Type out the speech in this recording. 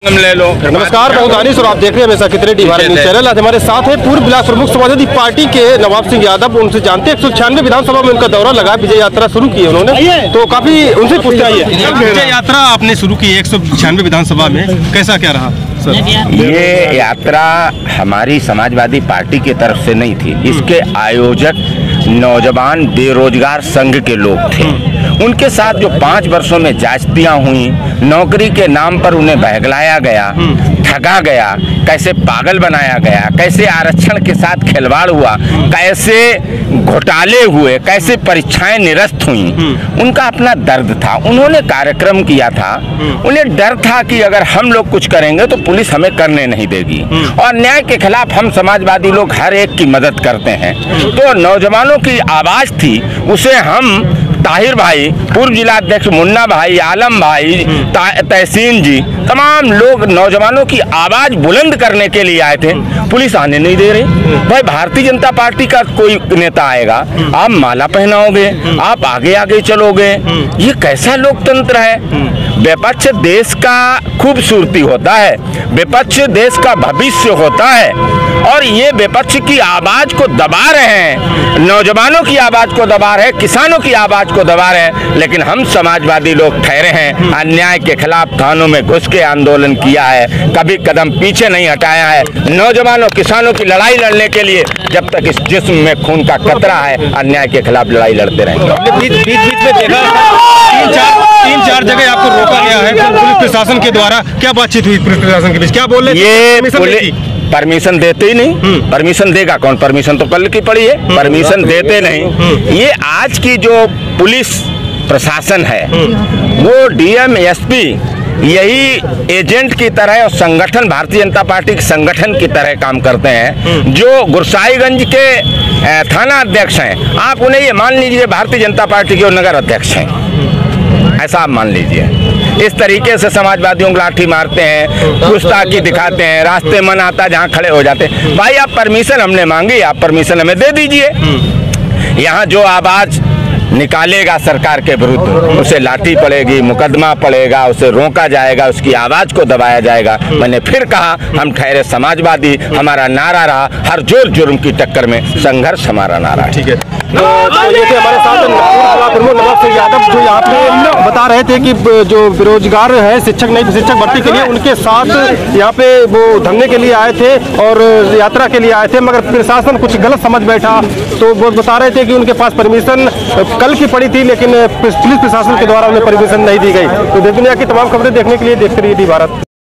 ले लो। नमस्कार, बहुत दानिश और आप देख रहे हैं हमेशा कितने डी भारत न्यूज चैनल। आज हमारे साथ है पूर्व ब्लॉक प्रमुख समाजवादी पार्टी के नवाब सिंह यादव। उनसे जानते हैं 196 विधानसभा में उनका दौरा लगा, विजय यात्रा शुरू की है उन्होंने, तो काफी उनसे पूछना है। विजय यात्रा आपने शुरू की 196 विधानसभा में, कैसा क्या रहा सर? ये यात्रा हमारी समाजवादी पार्टी की तरफ से नहीं थी, इसके आयोजक नौजवान बेरोजगार संघ के लोग थे। उनके साथ जो 5 वर्षों में जांचतियां हुई, नौकरी के नाम पर उन्हें बहगलाया गया, ठगा गया, कैसे पागल बनाया गया, कैसे आरक्षण के साथ खिलवाड़ हुआ, कैसे घोटाले हुए, कैसे परीक्षाएं निरस्त हुई, उनका अपना दर्द था। उन्होंने कार्यक्रम किया था, उन्हें डर था कि अगर हम लोग कुछ करेंगे तो पुलिस हमें करने नहीं देगी, और न्याय के खिलाफ हम समाजवादी लोग हर एक की मदद करते हैं। तो नौजवानों की आवाज़ थी, उसे हम ताहिर भाई, पूर्व जिला अध्यक्ष मुन्ना भाई, आलम भाई, तहसीन जी, तमाम लोग नौजवानों की आवाज बुलंद करने के लिए आए थे। पुलिस आने नहीं दे रही। भाई भारतीय जनता पार्टी का कोई नेता आएगा, आप माला पहनाओगे, आप आगे आगे चलोगे, ये कैसा लोकतंत्र है? विपक्ष देश का खूबसूरती होता है, विपक्ष देश का भविष्य होता है, और ये विपक्ष की आवाज को दबा रहे हैं, नौजवानों की आवाज को दबा रहे हैं, किसानों की आवाज को दबा रहे हैं। लेकिन हम समाजवादी लोग ठहरे हैं, अन्याय के खिलाफ थानों में घुस के आंदोलन किया है, कभी कदम पीछे नहीं हटाया है। नौजवानों किसानों की लड़ाई लड़ने के लिए जब तक इस जिस्म में खून का कतरा है, अन्याय के खिलाफ लड़ाई लड़ते रहेंगे। बीच में देखा 3-4 जगह आपको रोका गया है पुलिस प्रशासन के द्वारा, क्या बातचीत हुई पुलिस प्रशासन के बीच, क्या बोल रहे? ये परमिशन देते ही नहीं। परमिशन देगा कौन? परमिशन तो कल की पड़ी है, परमिशन देते नहीं। ये आज की जो पुलिस प्रशासन है वो डीएम एसपी यही एजेंट की तरह और संगठन, भारतीय जनता पार्टी के संगठन की तरह काम करते हैं। जो गुरसाईगंज के थाना अध्यक्ष हैं, आप उन्हें ये मान लीजिए भारतीय जनता पार्टी के नगर अध्यक्ष हैं, ऐसा आप मान लीजिए। इस तरीके से समाजवादियों को लाठी मारते हैं, गुस्ताखी दिखाते हैं, रास्ते मन आता जहां खड़े हो जाते हैं। भाई आप परमिशन हमने मांगी, आप परमिशन हमें दे दीजिए। यहाँ जो आवाज निकालेगा सरकार के विरुद्ध, उसे लाठी पड़ेगी, मुकदमा पड़ेगा, उसे रोका जाएगा, उसकी आवाज को दबाया जाएगा। मैंने फिर कहा, हम ठहरे समाजवादी, हमारा नारा रहा हर जोर जुर्म की टक्कर में संघर्ष हमारा नारा है। ठीक है। तो ये थे हमारे साथ प्रमुख नवाब सिंह यादव, जो यहाँ पे बता रहे थे कि जो बेरोजगार है, शिक्षक नहीं, शिक्षक भर्ती के लिए उनके साथ यहाँ पे वो धरने के लिए आए थे और यात्रा के लिए आए थे, मगर प्रशासन कुछ गलत समझ बैठा। तो वो बता रहे थे कि उनके पास परमिशन कल की पड़ी थी, लेकिन पुलिस प्रशासन के द्वारा उन्हें परमिशन नहीं दी गई। तो देश दुनिया की तमाम खबरें देखने के लिए देखते रहिए डी भारत।